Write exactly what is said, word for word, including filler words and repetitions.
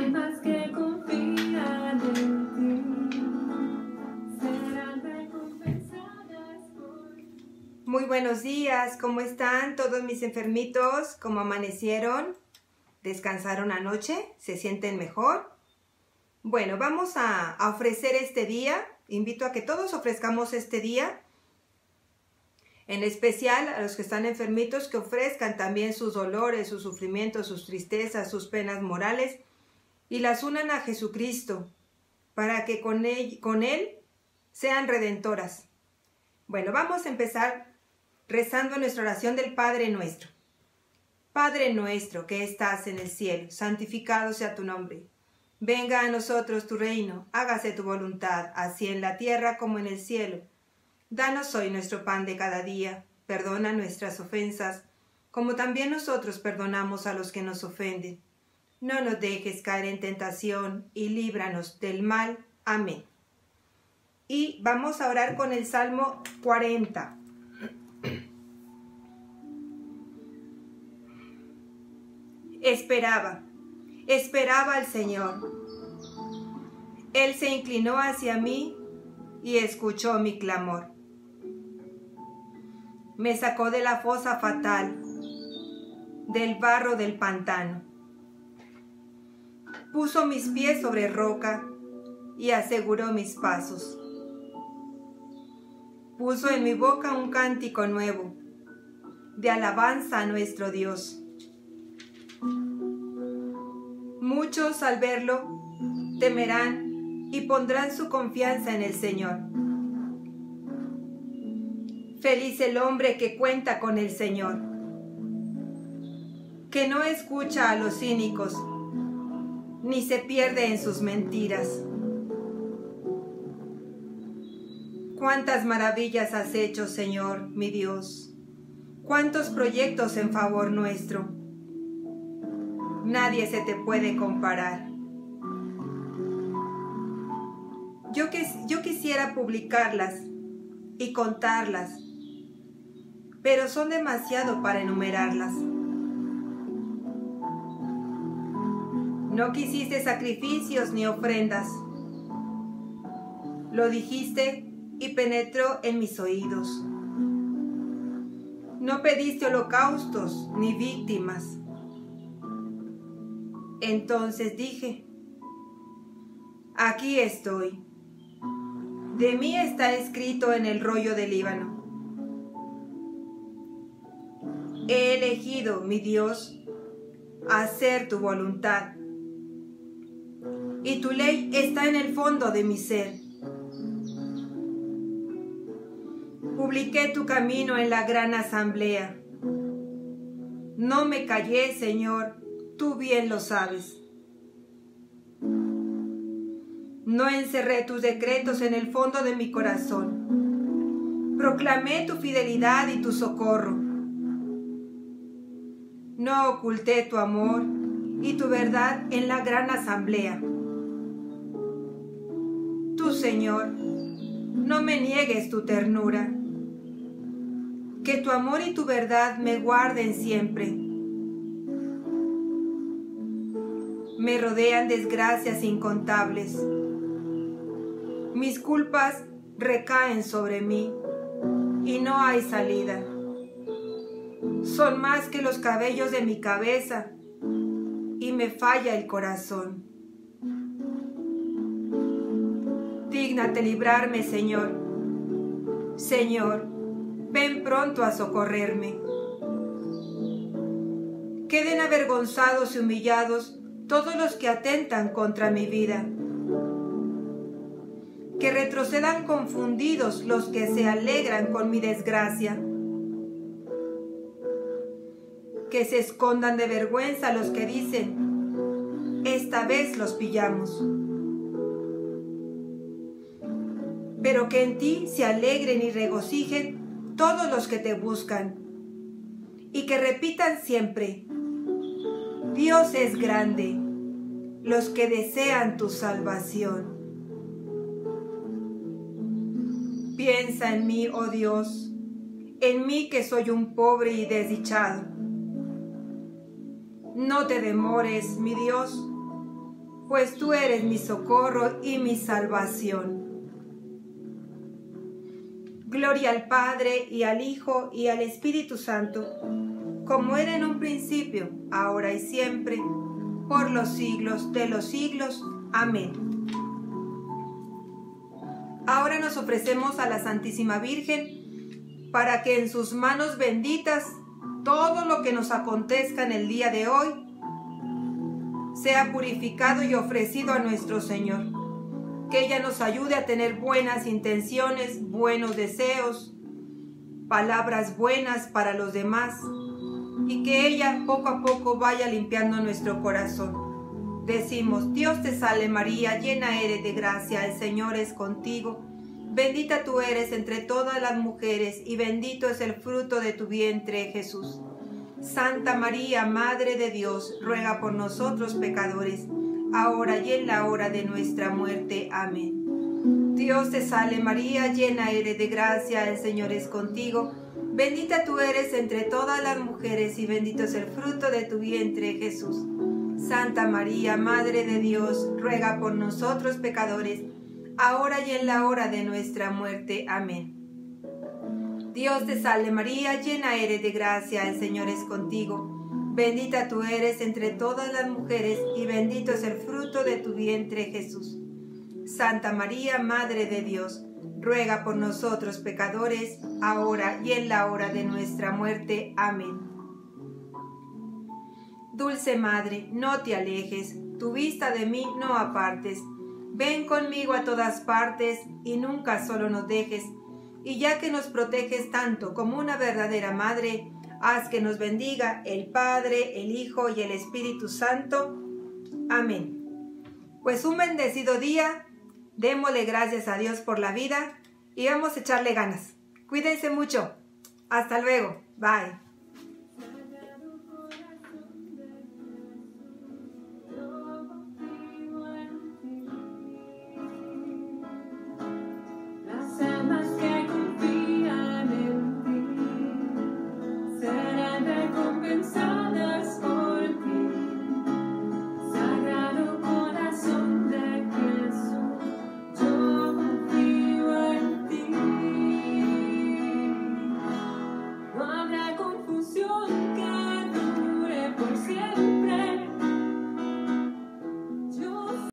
almas que confían en ti serán recompensadas por... Muy buenos días, ¿cómo están todos mis enfermitos? ¿Cómo amanecieron? ¿Descansaron anoche? ¿Se sienten mejor? Bueno, vamos a, a ofrecer este día. Invito a que todos ofrezcamos este día. En especial a los que están enfermitos, que ofrezcan también sus dolores, sus sufrimientos, sus tristezas, sus penas morales y las unan a Jesucristo para que con él, con él sean redentoras. Bueno, vamos a empezar rezando nuestra oración del Padre Nuestro. Padre nuestro que estás en el cielo, santificado sea tu nombre. Venga a nosotros tu reino, hágase tu voluntad, así en la tierra como en el cielo. Danos hoy nuestro pan de cada día, perdona nuestras ofensas, como también nosotros perdonamos a los que nos ofenden. No nos dejes caer en tentación y líbranos del mal. Amén. Y vamos a orar con el Salmo cuarenta. Esperaba, esperaba al Señor. Él se inclinó hacia mí y escuchó mi clamor. Me sacó de la fosa fatal, del barro del pantano. Puso mis pies sobre roca y aseguró mis pasos. Puso en mi boca un cántico nuevo, de alabanza a nuestro Dios. Muchos al verlo temerán y pondrán su confianza en el Señor. Feliz el hombre que cuenta con el Señor, que no escucha a los cínicos, ni se pierde en sus mentiras. Cuántas maravillas has hecho, Señor, mi Dios, cuántos proyectos en favor nuestro. Nadie se te puede comparar. Yo, que, yo quisiera publicarlas y contarlas, pero son demasiado para enumerarlas. No quisiste sacrificios ni ofrendas. Lo dijiste y penetró en mis oídos. No pediste holocaustos ni víctimas. Entonces dije, aquí estoy. De mí está escrito en el rollo del Líbano. He elegido, mi Dios, hacer tu voluntad, y tu ley está en el fondo de mi ser. Publiqué tu camino en la gran asamblea. No me callé, Señor, tú bien lo sabes. No encerré tus decretos en el fondo de mi corazón. Proclamé tu fidelidad y tu socorro. No oculté tu amor y tu verdad en la gran asamblea. Tú, Señor, no me niegues tu ternura. Que tu amor y tu verdad me guarden siempre. Me rodean desgracias incontables. Mis culpas recaen sobre mí y no hay salida. Son más que los cabellos de mi cabeza y me falla el corazón. Dígnate librarme, Señor. Señor, ven pronto a socorrerme. Queden avergonzados y humillados todos los que atentan contra mi vida. Que retrocedan confundidos los que se alegran con mi desgracia. Que se escondan de vergüenza los que dicen, esta vez los pillamos. Pero que en ti se alegren y regocijen todos los que te buscan. Y que repitan siempre, Dios es grande, los que desean tu salvación. Piensa en mí, oh Dios, en mí que soy un pobre y desdichado. No te demores, mi Dios, pues tú eres mi socorro y mi salvación. Gloria al Padre, y al Hijo, y al Espíritu Santo, como era en un principio, ahora y siempre, por los siglos de los siglos. Amén. Ahora nos ofrecemos a la Santísima Virgen, para que en sus manos benditas todo lo que nos acontezca en el día de hoy sea purificado y ofrecido a nuestro Señor. Que ella nos ayude a tener buenas intenciones, buenos deseos, palabras buenas para los demás, y que ella poco a poco vaya limpiando nuestro corazón. Decimos: Dios te salve María, llena eres de gracia, el Señor es contigo. Bendita tú eres entre todas las mujeres, y bendito es el fruto de tu vientre, Jesús. Santa María, Madre de Dios, ruega por nosotros pecadores, ahora y en la hora de nuestra muerte. Amén. Dios te salve María, llena eres de gracia, el Señor es contigo. Bendita tú eres entre todas las mujeres, y bendito es el fruto de tu vientre, Jesús. Santa María, Madre de Dios, ruega por nosotros pecadores, ahora y en la hora de nuestra muerte. Amén. Dios te salve María, llena eres de gracia, el Señor es contigo. Bendita tú eres entre todas las mujeres, y bendito es el fruto de tu vientre, Jesús. Santa María, Madre de Dios, ruega por nosotros pecadores, ahora y en la hora de nuestra muerte. Amén. Dulce Madre, no te alejes, tu vista de mí no apartes. Ven conmigo a todas partes, y nunca solo nos dejes. Y ya que nos proteges tanto como una verdadera madre, haz que nos bendiga el Padre, el Hijo y el Espíritu Santo. Amén. Pues un bendecido día, démosle gracias a Dios por la vida y vamos a echarle ganas. Cuídense mucho. Hasta luego. Bye.